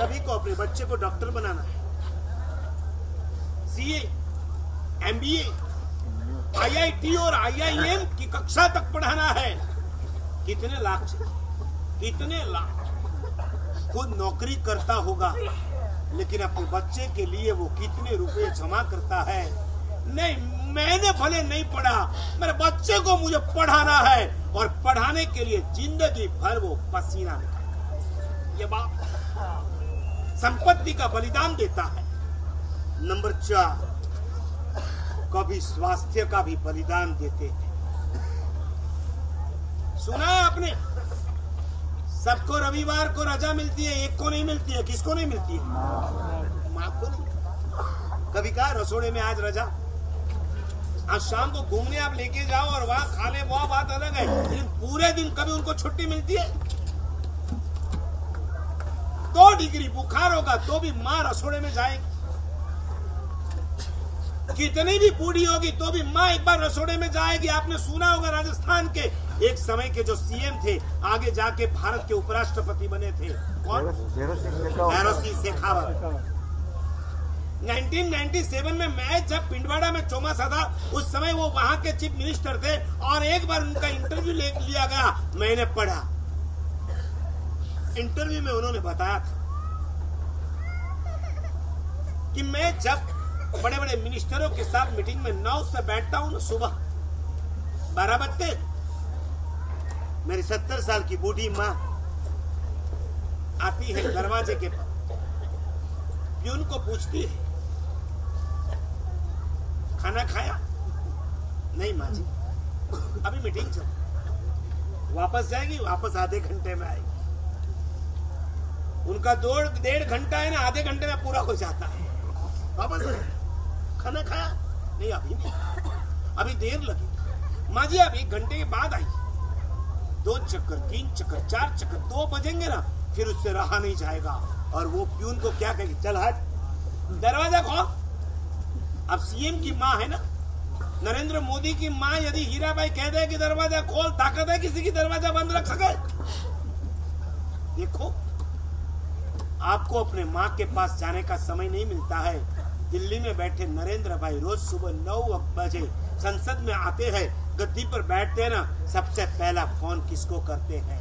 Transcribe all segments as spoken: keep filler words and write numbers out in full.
सभी को अपने बच्चे को डॉक्टर बनाना है, सीए, एमबीए, आईआईटी और आईआईएम की कक्षा तक पढ़ाना है। कितने लाख कितने लाख खुद नौकरी करता होगा, लेकिन अपने बच्चे के लिए वो कितने रुपए जमा करता है। नहीं, मैंने भले नहीं पढ़ा, मेरे बच्चे को मुझे पढ़ाना है, और पढ़ाने के लिए जिंदगी भर वो पसीना निकालता। ये बात संपत्ति का बलिदान देता है। नंबर चार, कभी स्वास्थ्य का भी बलिदान देते हैं। सुना है आपने, सबको रविवार को रजा मिलती है, एक को नहीं मिलती है। किसको नहीं मिलती है? माँ को नहीं। कभी कहा रसोड़े में आज रजा, आज शाम को घूमने आप लेके जाओ और वहां खा ले, वो बात अलग है, लेकिन पूरे दिन कभी उनको छुट्टी मिलती है? दो डिग्री बुखार होगा तो भी माँ रसोड़े में जाएगी। कितनी भी बूढ़ी होगी तो भी माँ एक बार रसोड़े में जाएगी। आपने सुना होगा राजस्थान के एक समय के जो सीएम थे, आगे जाके भारत के उपराष्ट्रपति बने थे, कौन? भैरव सिंह शेखावत। उन्नीस सौ सत्तानवे में मैं जब पिंडवाड़ा में चौमासा था, उस समय वो वहां के चीफ मिनिस्टर थे, और एक बार उनका इंटरव्यू ले लिया गया। मैंने पढ़ा, इंटरव्यू में उन्होंने बताया था कि मैं जब बड़े बड़े मिनिस्टरों के साथ मीटिंग में नौ से बैठता हूं, सुबह बारह बजते, मेरी सत्तर साल की बूढ़ी माँ आती है दरवाजे के पास, प्यून को पूछती है, खाना खाया? नहीं माँ जी, अभी मीटिंग चल। वापस जाएगी, वापस आधे घंटे में आएगी। उनका दो डेढ़ घंटा है ना, आधे घंटे में पूरा हो जाता है। वापस खाना खाया? नहीं, अभी नहीं, अभी देर लगी। माँ जी आप एक घंटे के बाद आई। दो चक्कर, तीन चक्कर, चार चक्कर, दो बजेंगे ना, फिर उससे रहा नहीं जाएगा, और वो प्यून को क्या कहेगी, चल हट, दरवाजा खोल। अब सीएम की माँ है ना, नरेंद्र मोदी की माँ यदि हीराबाई कह दे कि दरवाजा खोल, ताकत है किसी की दरवाजा बंद रख सके? देखो, आपको अपने माँ के पास जाने का समय नहीं मिलता है। दिल्ली में बैठे नरेंद्र भाई रोज सुबह नौ बजे संसद में आते हैं, गद्दी पर बैठते हैं ना, सबसे पहला फोन किसको करते हैं?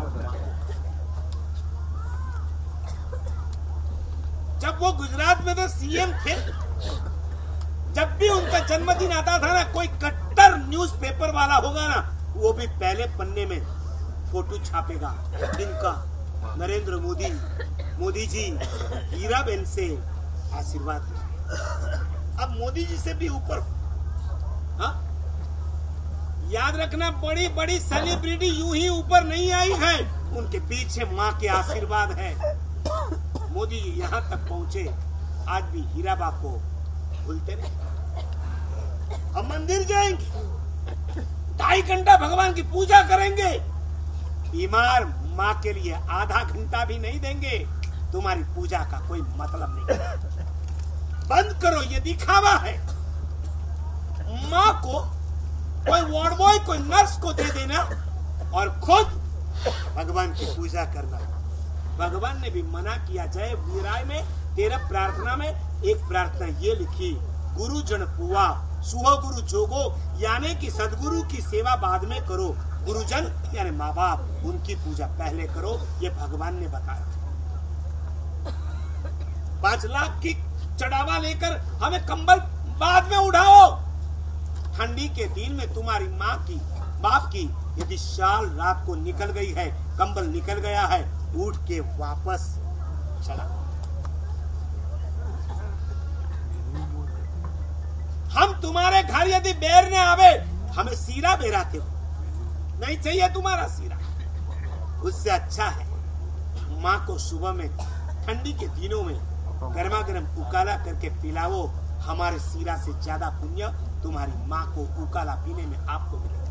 जब वो गुजरात में तो सीएम थे, जब भी उनका जन्मदिन आता था ना, कोई कट्टर न्यूज़पेपर वाला होगा ना, वो भी पहले पन्ने में फोटो छापेगा, इनका नरेंद्र मोदी, मोदी जी हीराबेन से आशीर्वाद। अब मोदी जी से भी ऊपर, हाँ याद रखना, बड़ी बड़ी सेलिब्रिटी यूं ही ऊपर नहीं आई है, उनके पीछे माँ के आशीर्वाद है। मोदी जी यहाँ तक पहुंचे, आज भी हीराबा को भूलते नहीं। हम मंदिर जाएंगे, ढाई घंटा भगवान की पूजा करेंगे, बीमार माँ के लिए आधा घंटा भी नहीं देंगे। तुम्हारी पूजा का कोई मतलब नहीं। बंद करो, ये दिखावा है। माँ को कोई वार्ड बॉय, कोई नर्स को दे देना, और खुद भगवान की पूजा करना। भगवान ने भी मना किया। जय वीराय में तेरह प्रार्थना में एक प्रार्थना ये लिखी, गुरु जन पुआ सुह गुरु जोगो, यानी कि सदगुरु की सेवा बाद में करो, गुरुजन यानी माँ बाप, उनकी पूजा पहले करो, ये भगवान ने बताया। पांच लाख की चढ़ावा लेकर हमें कंबल बाद में उठाओ। ठंडी के दिन में तुम्हारी माँ की, बाप की यदि शाल रात को निकल गई है, कंबल निकल गया है, उठ के वापस चढ़ा। हम तुम्हारे घर यदि बेरने आवे, हमें सीरा बेराते हो, नहीं चाहिए तुम्हारा सीरा। उससे अच्छा है माँ को सुबह में ठंडी के दिनों में गर्मा गर्म उकाला करके पिलाओ। हमारे सीरा से ज्यादा पुण्य तुम्हारी माँ को उकाला पीने में आपको मिलेगा।